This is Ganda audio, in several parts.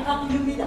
akakunyumira.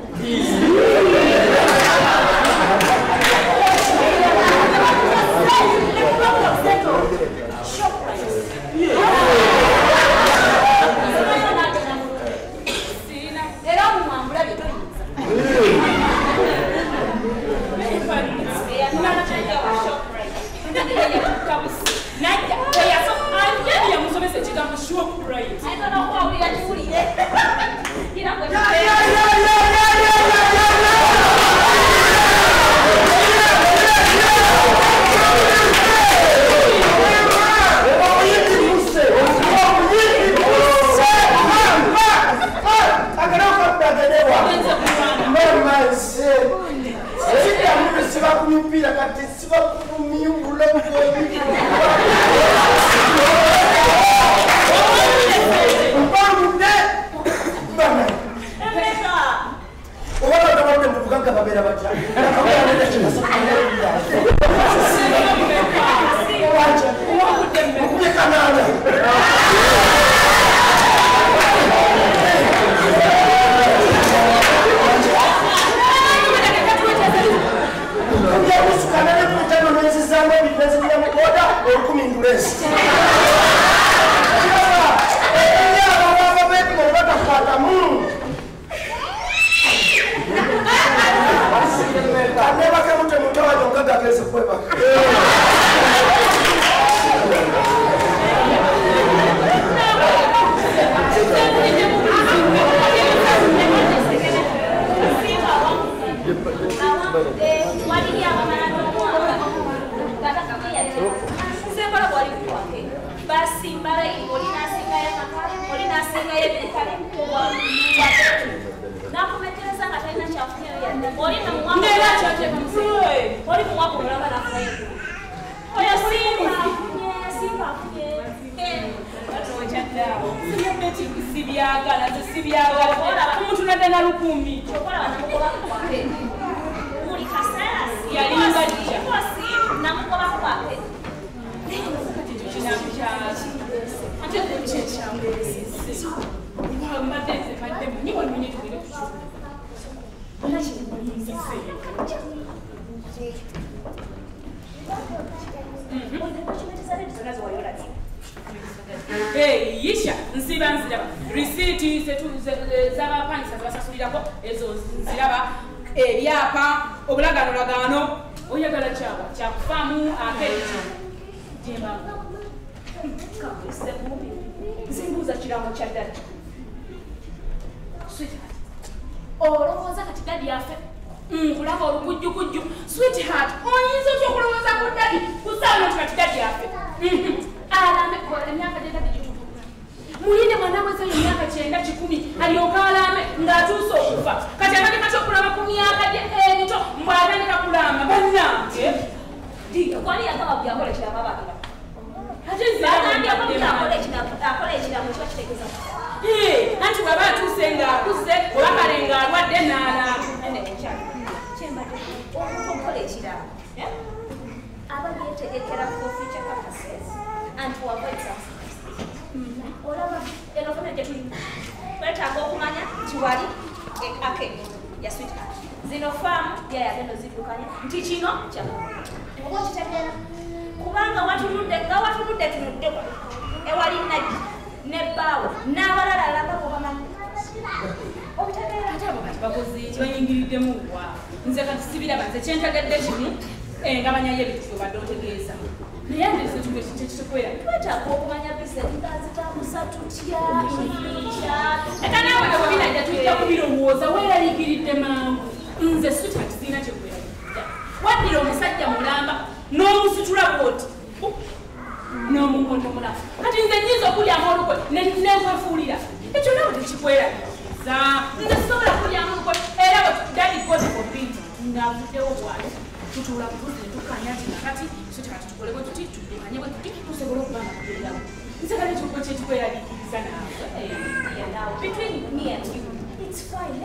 Between me and you, it's fine.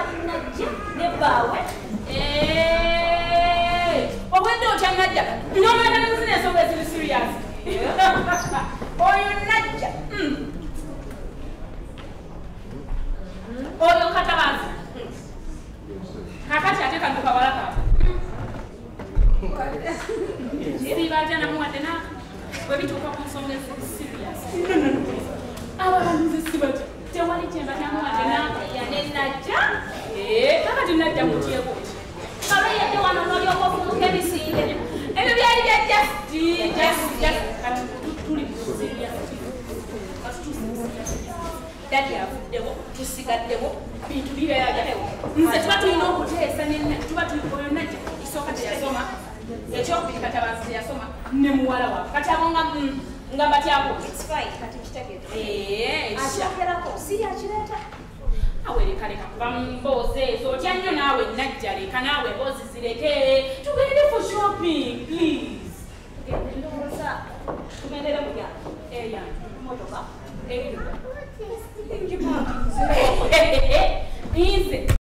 But when don't you not no matter the business of it serious. Or you're not or you cut a mutyeko kale yadde wano n'olyoka ofumuka ebisinge ebyo byali bya just tuli serious dadi avuddewo tusigaddewo bintu bibeeragerewo nze tuba tulina okuteesa tuba tuyonna isooka teyasoma ekyokubiri kati abazi teyasoma ne muwala wa kati abo nga batyako awe lekaleka kuba mboozi ezo otya nnyo naawe najja leka naawe emboozi zireke tugende for shopping please tugendere muya motoka nze